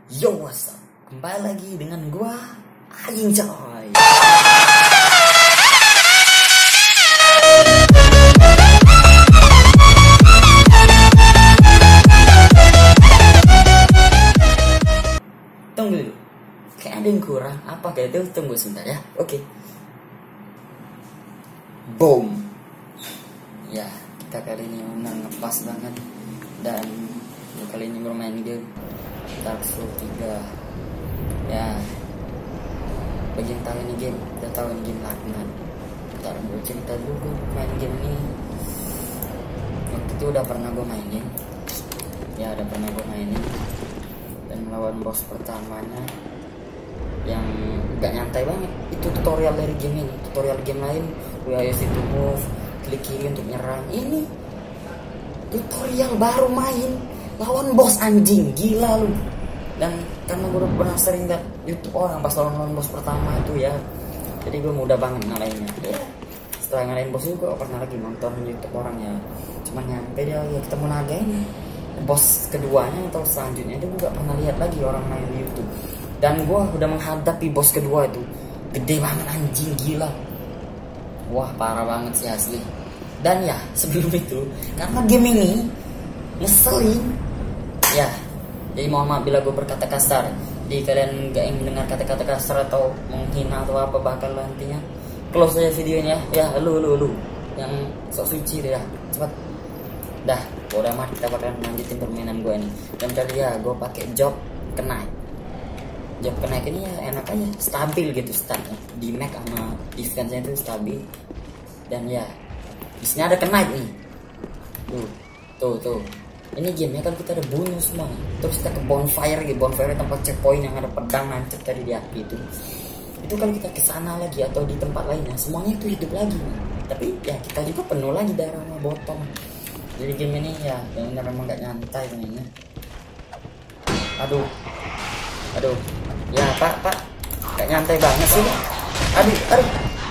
Yo, what's up? Kembali lagi dengan gua Aing coy. Tunggu dulu, kayak ada yang kurang. Apa kayak itu? Tunggu sebentar ya. Oke. Boom. Ya, kita kali ini memang ngepas banget. Dan kali ini bermain game Dark Souls 3. Ya, bagi yang tahu ini game, udah tahu ini game laknat. Ntar gue cerita dulu, gue main game ini waktu itu udah pernah gue mainin. Ya, udah pernah gue mainin. Dan melawan bos pertamanya yang gak nyantai banget. Itu tutorial dari game ini. Tutorial game lain, use to move, klik kiri untuk nyerang. Ini tutorial baru main lawan bos anjing, gila lu. Dan karena gue udah pernah sering liat YouTube orang pas lawan bos pertama itu ya, jadi gue mudah banget ngalahinnya ya. Setelah ngalahin bos itu gue pernah lagi nonton YouTube orang ya, cuma nyampe dia ya ketemu naga ini. Bos keduanya atau selanjutnya itu gue gak pernah lihat lagi orang main di YouTube. Dan gue udah menghadapi bos kedua itu, gede banget anjing, gila. Wah, parah banget sih asli. Dan ya sebelum itu, karena game ini ngeselin ya, jadi mohon maaf bila gue berkata kasar. Jadi kalian gak ingin mendengar kata-kata kasar atau menghina atau apa bakal nantinya, close aja videonya ya. Lu yang sok suci deh ya, cepat dah. Udah amat, kita bakalan lanjutin permainan gue ini. Dan kali ya gue pakai job kenaik. Job kenaik ini ya enak aja, stabil gitu statnya di Mac sama defense-nya itu stabil. Dan ya di sini ada kenaik nih. Tuh. Ini gamenya kan kita ada bunuh semua. Terus kita ke bonfire gitu. Bonfire tempat checkpoint yang ada pedang nancep tadi di api itu. Itu kan kita ke sana lagi atau di tempat lainnya, semuanya itu hidup lagi nih. Tapi ya kita juga penuh lagi darah sama botol. Jadi game ini ya benar memang gak nyantai mainnya. Aduh. Ya pak, gak nyantai banget sih. Aduh.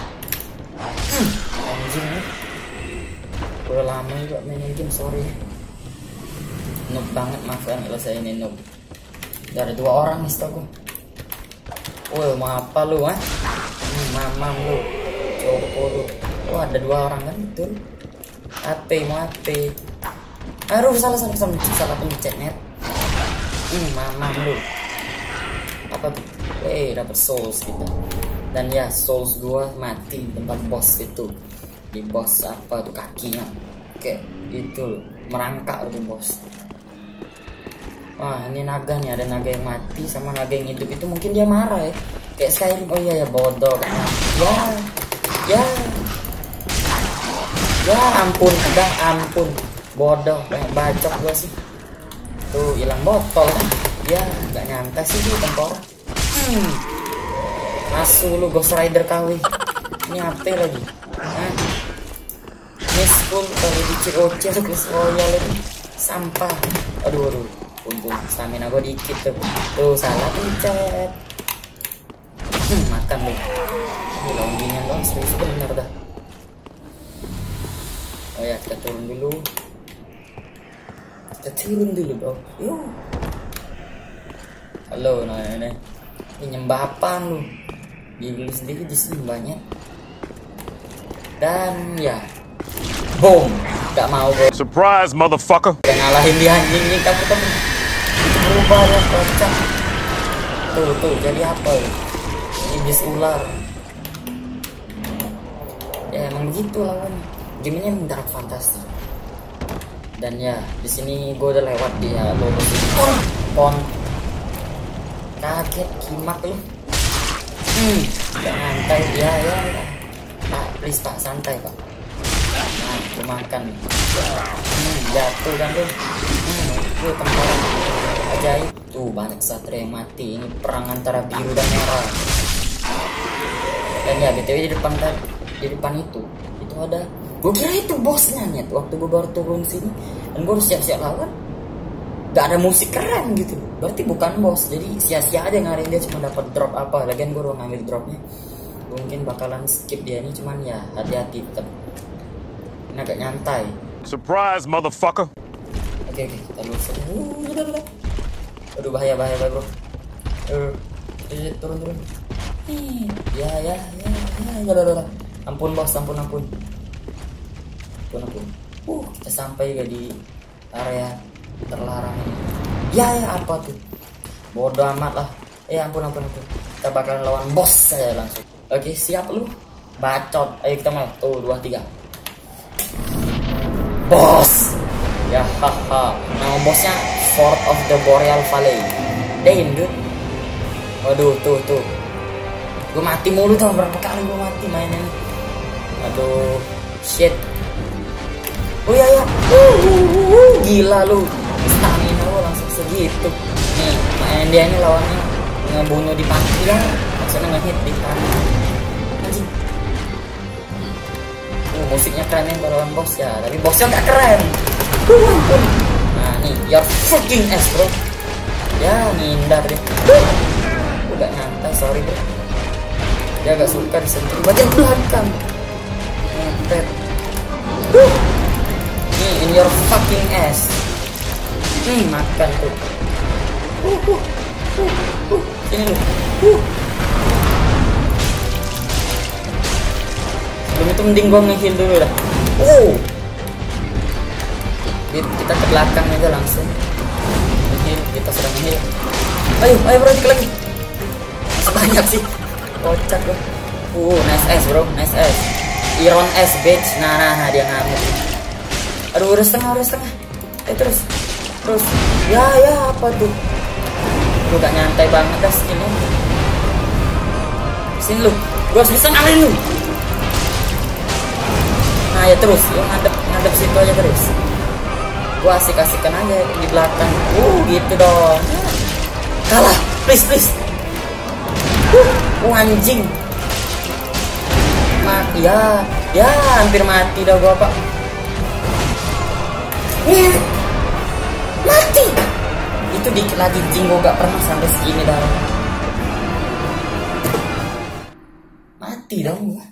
Anjing nih. Udah lama juga mainin game, sorry. Noob banget, maafkan kalau saya ini noob. Udah ada 2 orang nih setahu gue. Woi, mau apa lu ah? Mamam lu, copo lu. Oh, ada 2 orang kan, betul. Mau AP. Aduh, salah pencet net. Mamam lu. Apa tuh? Dapat souls gitu. Dan ya souls gua mati di tempat bos itu. Di bos apa tuh kakinya? Kayak itu loh, merangkak tuh bos. Wah, ini naga nih, ada naga yang mati sama naga yang hidup. Itu mungkin dia marah ya, kayak Skyrim. Oh iya ya, bodoh kan. Ya ampun, bodoh, banyak bacok gua sih. Tuh hilang botol kan. Ya gak nyantai sih di tengkorak. Asu lu, Ghost Rider KW. Ini apa lagi? Miskul kalau di COC tuh Chris Royale itu sampah. Aduh. Untung stamina gue dikit tuh. Salah pencet. Makan lu. Ini laundingnya dong, serius bener dah. Oh ya, kita turun dulu bro. Yuk. Halo, ini nyembah apaan lu? Diri sendiri disembahnya. Dan ya, boom. Gak mau gue. Surprise, motherfucker. Udah ngalahin dia anjing nih, kamu berubah ya, kocak. Tuh, jadi apa ya? Iblis ular. Ya emang begitu lawannya. Game ini emang dark fantasy. Dan ya, di sini gue udah lewat dia lulus pon. Kaget kimak lu. Gak nyantai dia ya. Pak, please pak, santai pak. Nah, gue makan. Jatuh kan lu. Itu tengkorak ajaib. Tuh banyak satria yang mati. Ini perang antara biru dan merah. Dan ya BTW di depan itu ada. Gue kira itu bosnya nih. Waktu gue baru turun sini dan gue harus siap-siap lawan, gak ada musik keren gitu. Berarti bukan bos. Jadi sia-sia aja ngarahin dia, cuma dapat drop apa. Lagian gue udah ngambil dropnya. Mungkin bakalan skip dia ini, cuman ya hati-hati tetap. Ini agak nyantai. Surprise, motherfucker. Oke, kita lurus. Aduh bahaya bro. Turun. Ya. Ampun bos, ampun. Kita sampai juga di area terlarang ini. Ya apa tuh? Bodoh amat lah. Ampun. Kita bakal lawan bos saya langsung. Oke, siap lu? Bacot. Ayo kita mulai. 1, 2, 3. Bos. Ya haha. Nama bosnya Fort of the Boreal Valley. Damn dude. Waduh, tuh. Gue mati mulu tau, berapa kali gue mati mainnya. Aduh, shit. Oh ya. Gila lu. Stamina lu langsung segitu. Nih, main dia ini lawannya ngebunuh di panti lah. Maksudnya ngehit di panti. Anjing. Musiknya keren nih lawan bos ya, tapi bosnya gak keren. Nah nih, your fucking ass bro. Ya ngindar deh. Udah nyantai, sorry bro. Dia agak suka disentuh bagian belakang. Ngepet. Nih, in your fucking ass. Makan tuh. Sini lu. Sebelum itu mending gua nge-heal dulu dah. Kita ke belakang aja langsung. Nge-heal, kita sedang nge-heal. Ayo bro, dikit lagi. Banyak sih. Kocak bro. Nice ass bro, nice ass. Iron ass bitch. Nah dia ngamuk. Aduh udah setengah. Terus. Ya apa tuh? Lu gak nyantai banget dah sini. Sini lu. Gua harus bisa ngalahin lu. Nah ya terus, lu ngadep situ aja terus. Gua asik-asikan aja di belakang. Gitu dong. Kalah, please. Anjing. Mati ya, hampir mati dah gua pak. Mati. Itu dikit lagi jing, gua gak pernah sampai segini dah. Mati dong gua.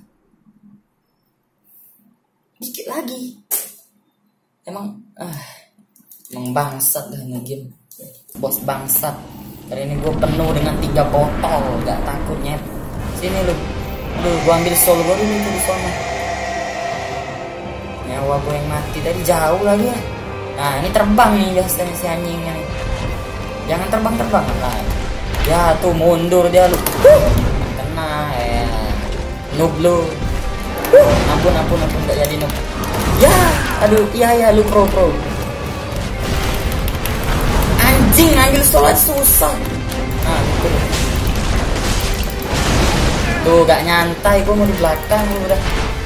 Dikit lagi. Emang bangsat dah nge-game. Bos bangsat. Kali ini gue penuh dengan 3 botol. Gak takutnya. Sini lu. Gue ambil soul gue dulu di sana. Nyawa gue yang mati tadi jauh lagi ya. Nah ini terbang nih biasanya si anjingnya nih. Jangan terbang lah. Ya tuh mundur dia lu. Kena ya. Noob lu. Ampun gak jadi noob. Ya aduh iya lu pro. Anjing ambil sholat susah. Nah tuh gak nyantai, gue mau di belakang udah.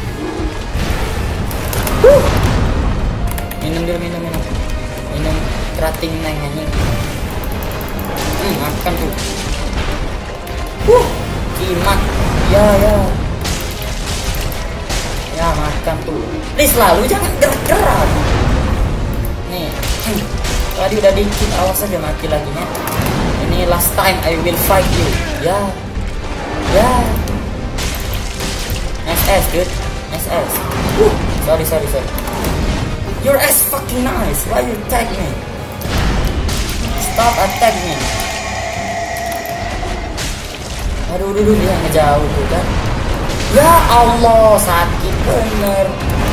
Minum kerating neng anjing. Makan tuh. Kimak. Ya makan tuh. Please lalu jangan gerak. Nih. Tadi udah dikit, awas aja mati lagi nya. Ini last time I will fight you. Ya. Nice ass dude. Nice ass. Sorry. Your ass fucking nice. Why you attack me? Stop attack me. Aduh dia ngejauh tuh kan. Ya Allah sakit bener.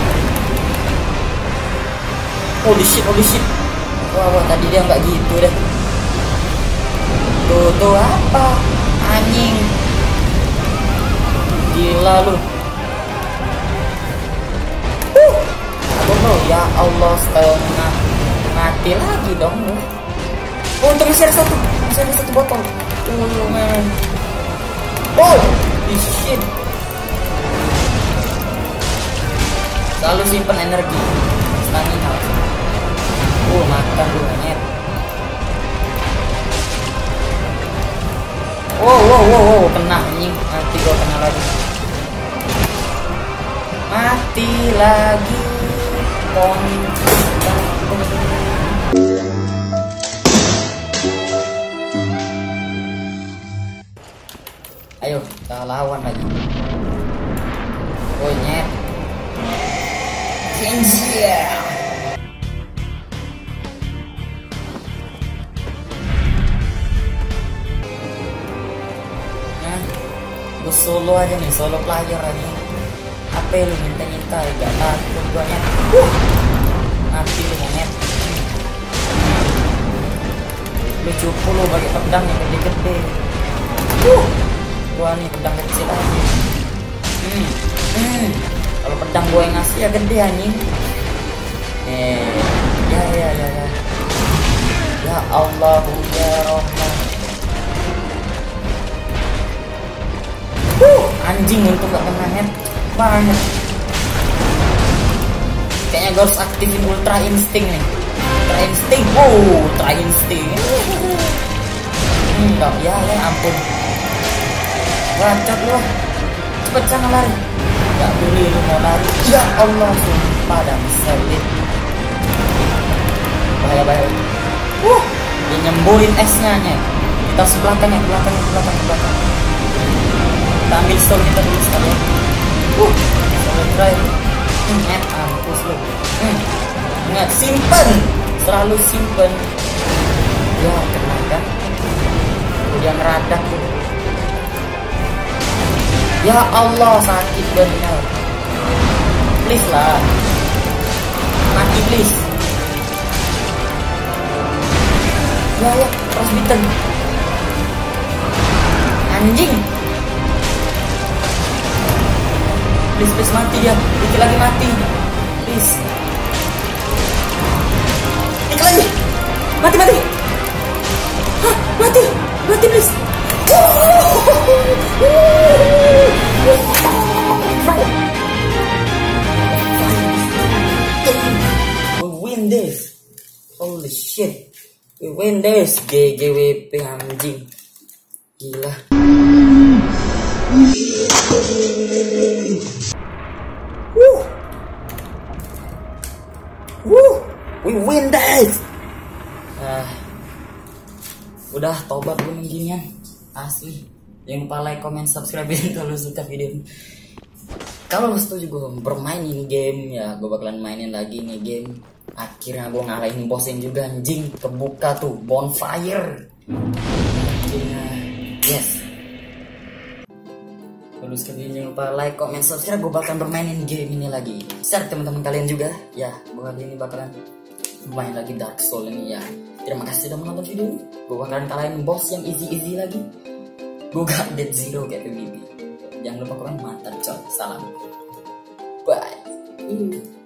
Holy shit. Wah tadi dia nggak gitu deh. Tuh apa? Anjing. Gila lu. Aduh bro, ya Allah setengah mati lagi dong lu. Untung masih ada satu botol. Man. Shit. Selalu simpen energi. Stamina. Makan dulu net. Wow, kena anjing. Mati gua kena lagi. Mati lagi. Ayo, kita lawan lagi. Nyet. Gue solo aja nih, solo player aja. Apa lu minta-minta, gak takut gue nyet. Mati lu monyet. Lu cupu lu pakai pedang yang gede-gede. Gua nih pedang kecil aja. Kalau pedang gue yang ngasih ya gede anjing. Ya. Ya Allah, ya Rahman. Anjing untuk gak kena head banget. Kayaknya gue harus aktifin Ultra Instinct nih. Ultra Instinct, Ultra Instinct. Ya ampun. Bacot lu. Cepet jangan lari. Gak boleh lu mau lari. Ya Allah, sumpah dan selit. Bahaya. Dia nyemburin esnya nya. Kita sebelahkan ya, belakang. Kita ambil stone kita dulu sekalian. Stone drive. Mampus lu. Ingat, simpen. Selalu simpen. Ya, kena kan. Dia ngeradak tuh. Ya Allah, sakit benar. Please lah. Mati please. Ya, frostbitten. Anjing. Please mati dia. Dikit lagi mati. Please. Dikit lagi. Mati. Hah, mati please. We win this. Holy shit. We win this. GGWP anjing. Gila. We win this. Udah tobat gue ginian. Asli. Jangan lupa like, comment, subscribe kalau lu suka video ini. Kalau lu setuju gue bermain ini game ya, gue bakalan mainin lagi nih game. Akhirnya gue ngalahin bosen juga anjing. Kebuka tuh bonfire. Akhirnya yes. Kalau suka video jangan lupa like, comment, subscribe. Gue bakalan bermainin game ini lagi. Share teman-teman kalian juga. Ya, gue kali ini bakalan main lagi Dark Souls ini ya. Terima kasih sudah menonton video ini. Gue bakalan kalahin boss yang easy lagi. Gue gak dead zero kayak PBB. Jangan lupa komen, mantap coy. Salam. Bye.